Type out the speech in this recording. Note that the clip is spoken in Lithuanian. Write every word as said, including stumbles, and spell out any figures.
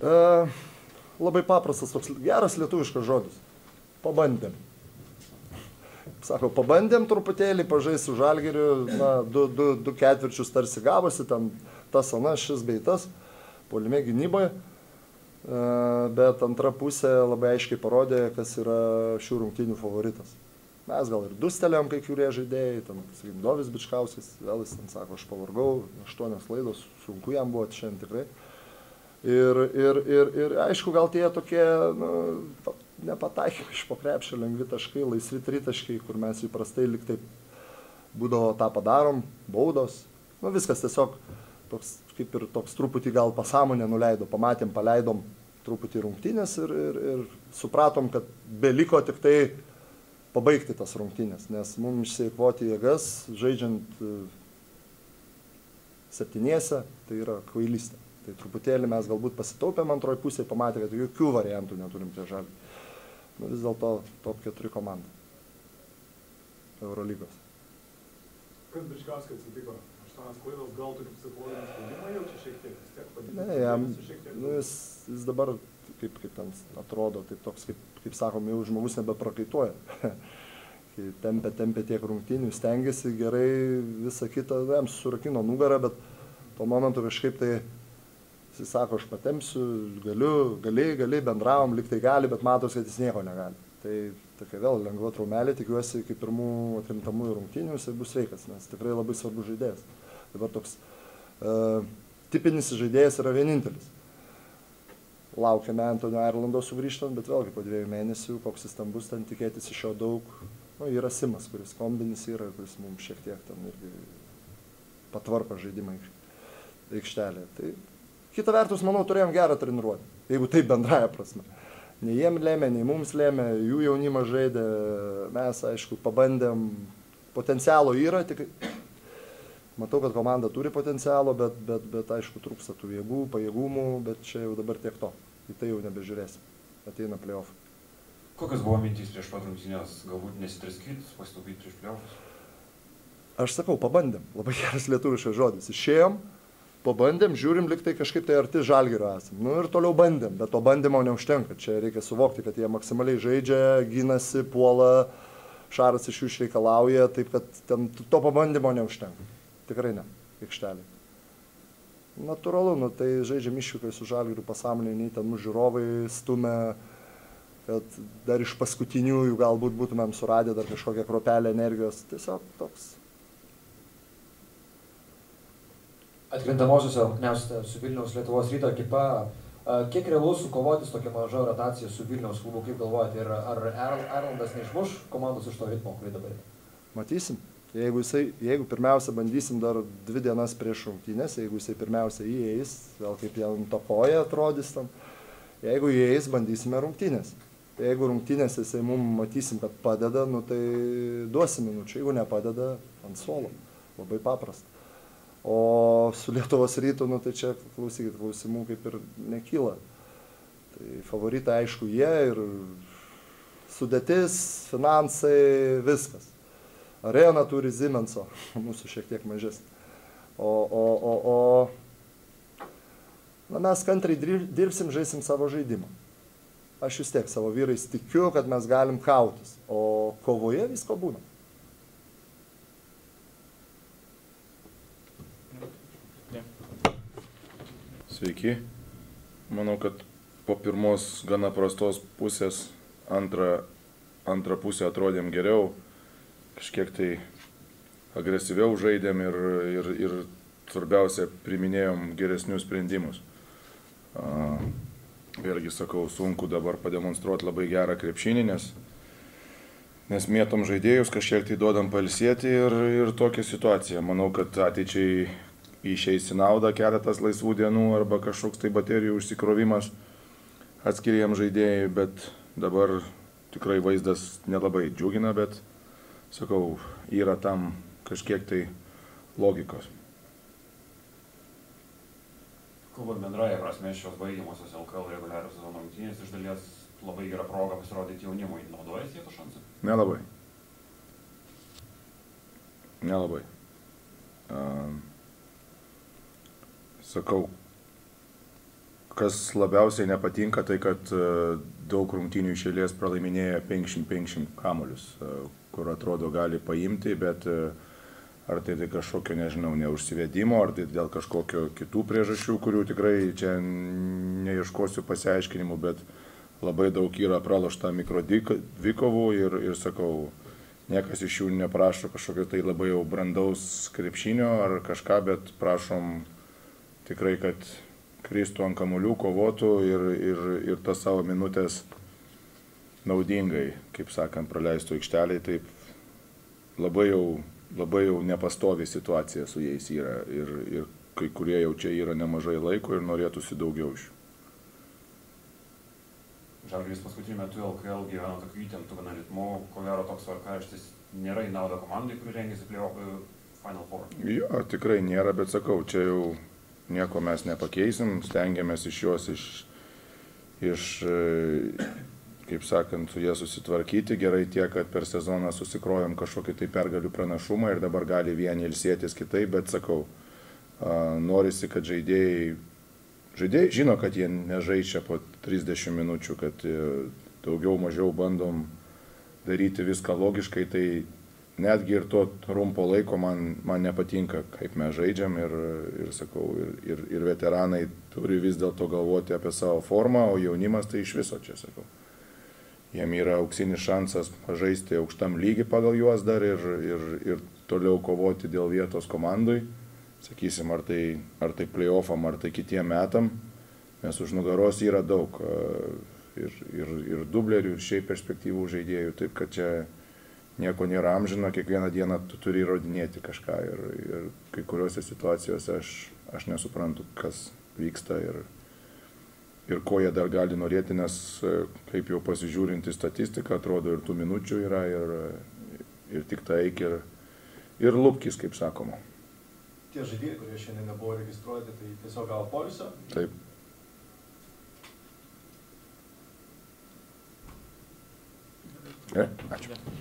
E, labai paprastas, toks geras lietuviškas žodis. Pabandėm. Sako, pabandėm truputėlį pažaisti su Žalgiriu, na, du, du, du ketvirčius tarsi gavosi, ten tas, anas, šis bei tas, puolime gynyboje. E, bet antra pusė labai aiškiai parodė, kas yra šių rungtynių favoritas. Mes gal ir dustelėm kai kurie žaidėjai, ten, sakykim, Dovis Bičkauskis, vėl jis ten sako, aš pavargau, aštuonios klaidos, sunku jam buvo šiandien tikrai. Ir, ir, ir, ir aišku, gal tie tokie, nu, nepataikymai iš po krepšio, lengvi taškai, laisvi tritaškai, kur mes įprastai lyg taip būdavo tą padarom, baudos, nu viskas tiesiog toks, kaip ir toks truputį gal pasąmonę nuleido, pamatėm, paleidom truputį rungtynės ir, ir, ir supratom, kad beliko tik tai pabaigti tas rungtynės, nes mums išsieikvoti jėgas, žaidžiant septyniese, tai yra kvailystė. Tai truputėlį mes galbūt pasitaupėm antroji pusėje, pamatė, kad jokių variantų neturim prie Žalgirio. Nu, vis dėlto top keturi komanda Eurolygos. Kas Bičkauskiui atsitiko? Aštuonios klaidos, gal tokį psichologinį spaudimą jaučia šiek tiek, vis tiek padėti? Ne, jam, nu, jis, jis dabar, kaip, kaip ten atrodo, taip toks, kaip, kaip sakom, jau žmogus nebeprakaituoja. Kai tempė, tempė tiek rungtynių, stengiasi gerai, visą kitą, jam surakino nugarą, bet tuo momentu kažkaip tai jis sako, aš patempsiu, galiu, gali, gali, bendravom, lyg tai gali, bet matos, kad jis nieko negali. Tai tokia vėl lengva traumelė, tikiuosi, kaip pirmų atkrintamųjų rungtynių jisai bus sveikas, nes tikrai labai svarbus žaidėjas. Dabar toks uh, tipinis žaidėjas yra vienintelis. Laukiame Antonio Airlando sugrįžtant, bet vėlgi po dviejų mėnesių, koks jis ten bus, ten tikėtis iš jo daug. Nu, yra Simas, kuris kombinis yra, kuris mums šiek tiek ten irgi patvarko žaidimą aikštelėje. Tai kita vertus, manau, turėjom gerą treniruotę, jeigu taip bendraja prasme. Nei jiem lėmė, nei mums lėmė, jų jaunimas žaidė, mes, aišku, pabandėm, potencialo yra, tik matau, kad komanda turi potencialo, bet, bet, bet aišku, trūksta tų jėgų, pajėgumų, bet čia jau dabar tiek to, į tai jau nebežiūrėsim, ateina play-off. Kokios buvo mintys prieš pat rungtynės, galbūt nesitriskyti, pasitaupyti prieš play-offus? Aš sakau, pabandėm, labai geras lietuviškas žodis, išėjom, pabandėm, žiūrim, lyg tai kažkaip tai arti Žalgirio esam. Nu ir toliau bandėm, bet to bandymo neužtenka. Čia reikia suvokti, kad jie maksimaliai žaidžia, gynasi, puola, Šaras iš jų išreikalauja, taip kad ten to pabandymo neužtenka. Tikrai ne, aikštelė. Natūralu, nu tai žaidžiam išvykai su Žalgiriu pasąmonėje, nei ten mūsų žiūrovai stumia, kad dar iš paskutiniųjų galbūt būtumėm suradę dar kažkokią kruopelę energijos. Tiesiog toks. Atkrintamosiuose rungtyniausiuose su Vilniaus Lietuvos Ryto ekipa. Kiek realu sukovoti su tokia maža rotacija su Vilniaus klubu, kaip galvojate, ir ar Airlandas neišmuš komandos iš to ritmo, kurį dabar yra? Matysim. Jeigu, jisai, jeigu pirmiausia bandysim dar dvi dienas prieš rungtynės, jeigu jisai pirmiausia įeis, vėl kaip jam to koja atrodys tam, jeigu įeis, bandysime rungtynės. Jeigu rungtynės jisai mums matysim, kad padeda, nu tai duosim minučių, jeigu nepadeda, ant suolo. Labai paprasta. O su Lietuvos Rytu, nu tai čia, klausykit, klausimų kaip ir nekyla. Tai favoritai, aišku, jie ir sudėtis, finansai, viskas. Arena turi Zimenso, mūsų šiek tiek mažesnė. O, o, o, o na, mes kantriai dirbsim, žaisim savo žaidimą. Aš vis tiek savo vyrais tikiu, kad mes galim kautis, o kovoje visko būna. Sveiki. Manau, kad po pirmos gana prastos pusės antrą, antrą pusę atrodėm geriau, kažkiek tai agresyviau žaidėm ir, ir, ir svarbiausia, priminėjom geresnius sprendimus. A, vėlgi sakau, sunku dabar pademonstruoti labai gerą krepšinį, nes, nes mėtom žaidėjus, kažkiek tai duodam pailsėti ir, ir tokia situacija. Manau, kad ateičiai išeis į naudą keletas laisvų dienų arba kažkoks tai baterijų užsikrovimas atskiriem žaidėjai, bet dabar tikrai vaizdas nelabai džiugina, bet, sakau, yra tam kažkiek tai logikos. Kalbant bendraja prasme, šios baigiamosios L K L reguliarios sezono rungtynės iš dalies labai gera proga pasirodyti jaunimui. Naudojasi jie to šansą? Nelabai. Nelabai. Uh, sakau, kas labiausiai nepatinka, tai kad daug rungtynių iš eilės pralaiminėja penkiasdešimt penkiasdešimt kamuolius, kur atrodo gali paimti, bet ar tai, tai kažkokio, nežinau, neužsivedimo, ar tai dėl kažkokio kitų priežasčių, kurių tikrai čia neieškosiu pasiaiškinimų, bet labai daug yra pralošta mikrodvikovų ir, ir sakau, niekas iš jų neprašo kažkokio tai labai jau brandaus krepšinio ar kažką, bet prašom tikrai, kad kristų ant kamuolių, kovotų ir, ir, ir tas savo minutės naudingai, kaip sakant, praleistų aikšteliai, taip labai jau, labai jau nepastovi situacija su jais yra ir, ir kai kurie jau čia yra nemažai laiko ir norėtųsi daugiau iš jų. Žalgiris paskutiniu metu L K L gyvena tokiu įtemptu gana ritmu, ko gero toks tvarkaraštis nėra į naudą komandai, kuri rengiasi play-off Final Four. Jo, tikrai nėra, bet sakau, čia jau nieko mes nepakeisim, stengiamės iš juos, iš, iš, kaip sakant, su jie susitvarkyti. Gerai tiek, kad per sezoną susikrovėm kažkokį tai pergalių pranašumą ir dabar gali vieni ilsėtis kitaip, bet sakau, norisi, kad žaidėjai, žaidėjai žino, kad jie nežaidžia po trisdešimt minučių, kad daugiau mažiau bandom daryti viską logiškai, tai netgi ir to trumpo laiko man, man nepatinka, kaip mes žaidžiam ir, ir sakau, ir, ir, ir veteranai turi vis dėlto galvoti apie savo formą, o jaunimas tai iš viso čia, sakau. Jiem yra auksinis šansas žaisti aukštam lygi pagal juos dar ir, ir, ir toliau kovoti dėl vietos komandui, sakysim, ar tai, ar tai play-offam, ar tai kitiem metam, nes už nugaros yra daug ir, ir, ir dublerių, ir šiaip perspektyvų žaidėjų, taip kad čia nieko nėra amžino, kiekvieną dieną tu turi įrodinėti kažką ir, ir kai kuriuose situacijose aš, aš nesuprantu, kas vyksta ir, ir ko jie dar gali norėti, nes kaip jau pasižiūrinti statistiką, atrodo ir tų minučių yra ir, ir tik tai eik ir, ir lupkis, kaip sakoma. Tie žaidėjai, kurie šiandien nebuvo registruoti, tai tiesiog gavo poilsio? Taip. Gerai, ačiū.